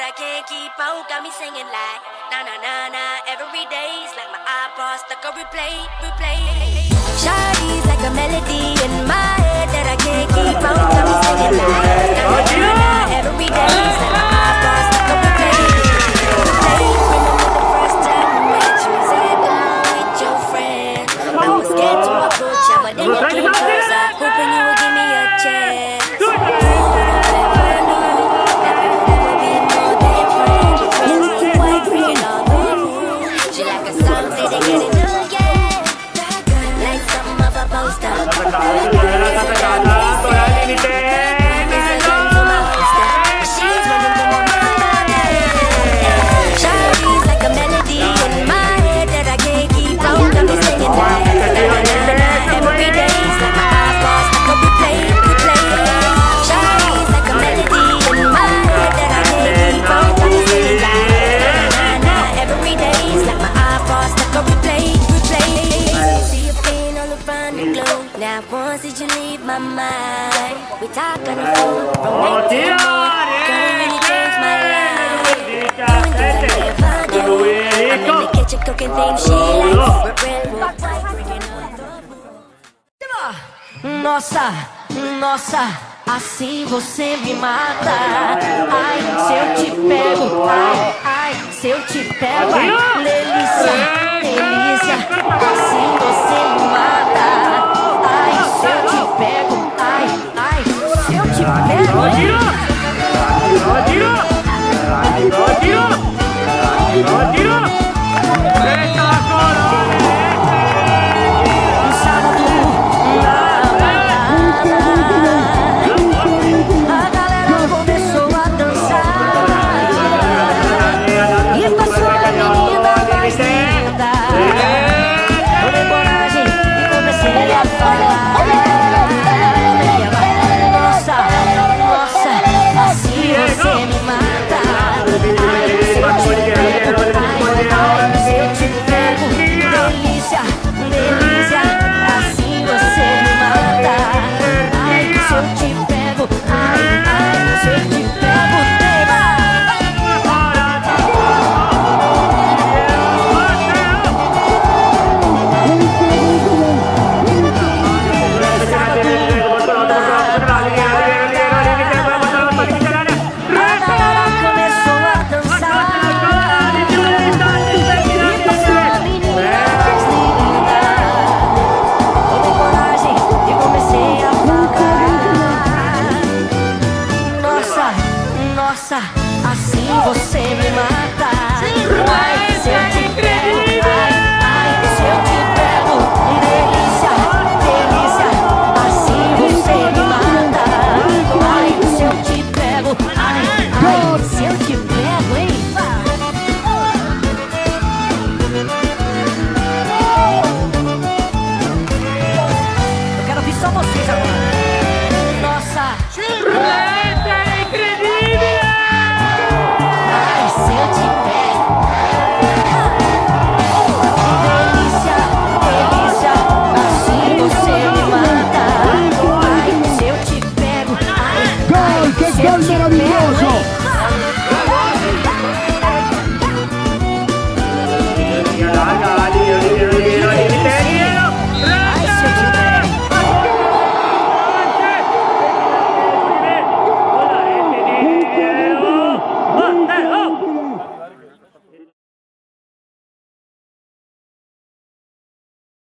I can't keep out, got me singing like na na na na. Every day's like my iPod stuck on replay. Shawty's like a melody in my head that I can't keep out, got me singing like na na na na. Every day's like my iPod stuck on replay. Remember the first time we met, you said come on with your friends. I was scared to approach you, but then you came closer, hoping you would give me a chance. Now once did you leave my mind? We talk on the phone from night to morning. Girl, you really changed my life. Doing things I never do. I'm in the kitchen cooking things she likes. We're redwood white, bringing on the mood. Nossa, nossa, assim você me mata. Ai, se eu te pego, ai, se eu te pego, ai, delícia, delícia, assim você me mata. Se eu te pego, ai, se eu te pego. Um sábado na balada, a galera começou a dançar e passou a menina mais linda. Tomei coragem e comecei a falar. Você me mata. Se eu te pego, delícia, delícia. Assim você me mata. Ai, se eu te pego, ai, se eu te pego, assim você me mata. Ai,